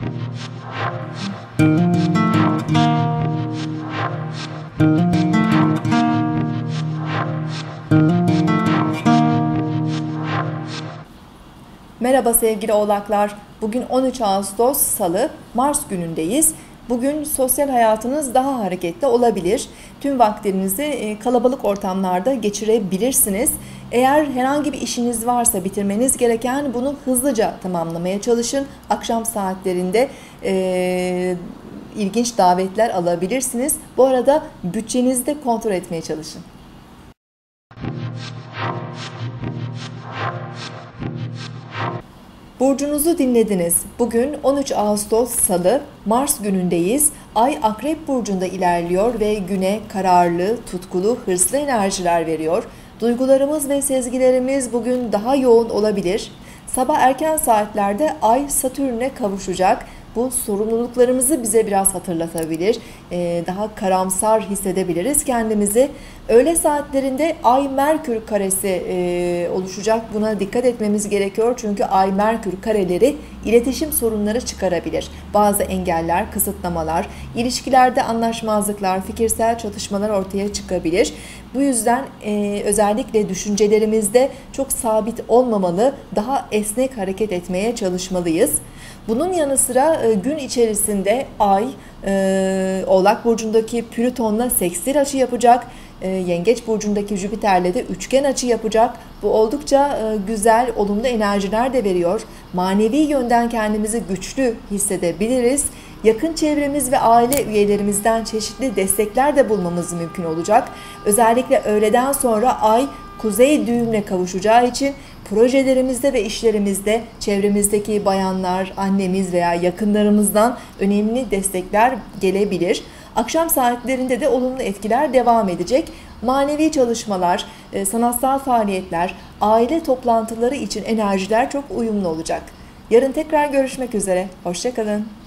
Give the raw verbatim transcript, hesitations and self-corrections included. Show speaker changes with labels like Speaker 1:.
Speaker 1: Merhaba sevgili oğlaklar. Bugün on üç Ağustos Salı, Mars günündeyiz. Bugün sosyal hayatınız daha hareketli olabilir. Tüm vaktinizi kalabalık ortamlarda geçirebilirsiniz. Eğer herhangi bir işiniz varsa bitirmeniz gereken, bunu hızlıca tamamlamaya çalışın. Akşam saatlerinde e, ilginç davetler alabilirsiniz. Bu arada bütçenizi de kontrol etmeye çalışın. Burcunuzu dinlediniz. Bugün on üç Ağustos Salı, Mars günündeyiz. Ay Akrep Burcu'nda ilerliyor ve güne kararlı, tutkulu, hırslı enerjiler veriyor. Duygularımız ve sezgilerimiz bugün daha yoğun olabilir. Sabah erken saatlerde Ay Satürn'e kavuşacak. Bu sorumluluklarımızı bize biraz hatırlatabilir. Ee, daha karamsar hissedebiliriz kendimizi. Öğle saatlerinde Ay-Merkür karesi e, oluşacak. Buna dikkat etmemiz gerekiyor. Çünkü Ay-Merkür kareleri iletişim sorunları çıkarabilir. Bazı engeller, kısıtlamalar, ilişkilerde anlaşmazlıklar, fikirsel çatışmalar ortaya çıkabilir. Bu yüzden e, özellikle düşüncelerimizde çok sabit olmamalı, daha esnek hareket etmeye çalışmalıyız. Bunun yanı sıra e, gün içerisinde Ay, e, Oğlak Burcu'ndaki Plüton'la sekstil açı yapacak. E, Yengeç Burcu'ndaki Jüpiter'le de üçgen açı yapacak. Bu oldukça e, güzel, olumlu enerjiler de veriyor. Manevi yönden kendimizi güçlü hissedebiliriz. Yakın çevremiz ve aile üyelerimizden çeşitli destekler de bulmamız mümkün olacak. Özellikle öğleden sonra Ay kuzey düğümle kavuşacağı için projelerimizde ve işlerimizde çevremizdeki bayanlar, annemiz veya yakınlarımızdan önemli destekler gelebilir. Akşam saatlerinde de olumlu etkiler devam edecek. Manevi çalışmalar, sanatsal faaliyetler, aile toplantıları için enerjiler çok uyumlu olacak. Yarın tekrar görüşmek üzere. Hoşça kalın.